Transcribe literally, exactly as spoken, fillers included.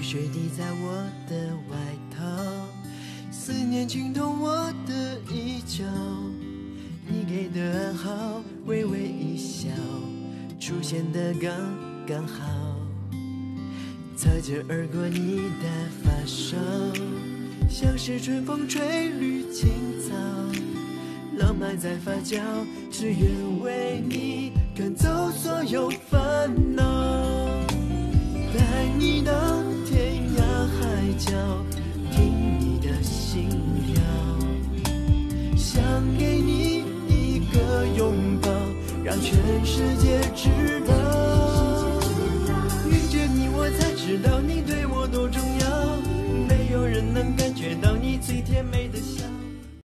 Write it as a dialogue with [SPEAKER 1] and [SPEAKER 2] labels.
[SPEAKER 1] 水滴在我的外套，思念浸透我的衣角，你给的暗号，微微一笑，出现的刚刚好，擦肩而过你的发梢，像是春风吹绿青草，浪漫在发酵，只愿为你赶走所有烦恼，带你到天涯海角，听你的心跳，想给你一个拥抱，让全世界知道。